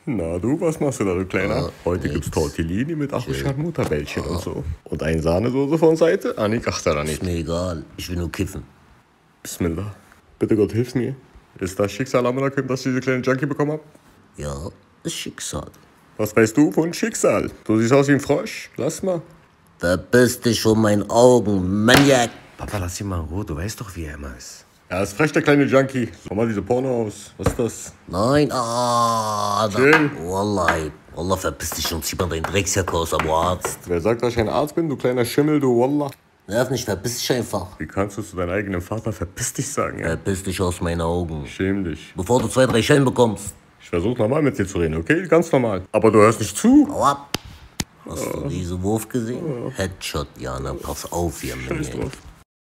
Na du, was machst du da, du Kleiner? Heute gibt's Tortellini mit afrikanischen Mutterbällchen und so. Und eine Sahnesoße von Seite? Annik, ach da nicht. Ist mir egal, ich will nur kiffen. Bismillah. Bitte Gott, hilf mir. Ist das Schicksal am Anerkennen, dass ich diese kleine Junkie bekommen hab? Ja, ist Schicksal. Was weißt du von Schicksal? Du siehst aus wie ein Frosch. Lass mal. Verpiss dich von meinen Augen, Maniac. Papa, lass ihn mal in Ruhe, du weißt doch, wie er immer ist. Ja, ist frech, der kleine Junkie. Schau mal diese Porno aus. Was ist das? Nein, Chill. Wallah, verpiss dich und zieh mal deinen Drecksjacke aus, Abu Arzt. Wer sagt, dass ich ein Arzt bin, du kleiner Schimmel, du Wallah? Nerv nicht, verpiss dich einfach. Wie kannst du zu deinem eigenen Vater verpiss dich sagen, ja? Verpiss dich aus meinen Augen. Schäm dich. Bevor du 2, 3 Schellen bekommst. Ich versuch normal mit dir zu reden, okay? Ganz normal. Aber du hörst nicht zu. Hau ab. Hast du diesen Wurf gesehen? Headshot, Jana, pass auf, ihr Scheiß Maniac. drauf.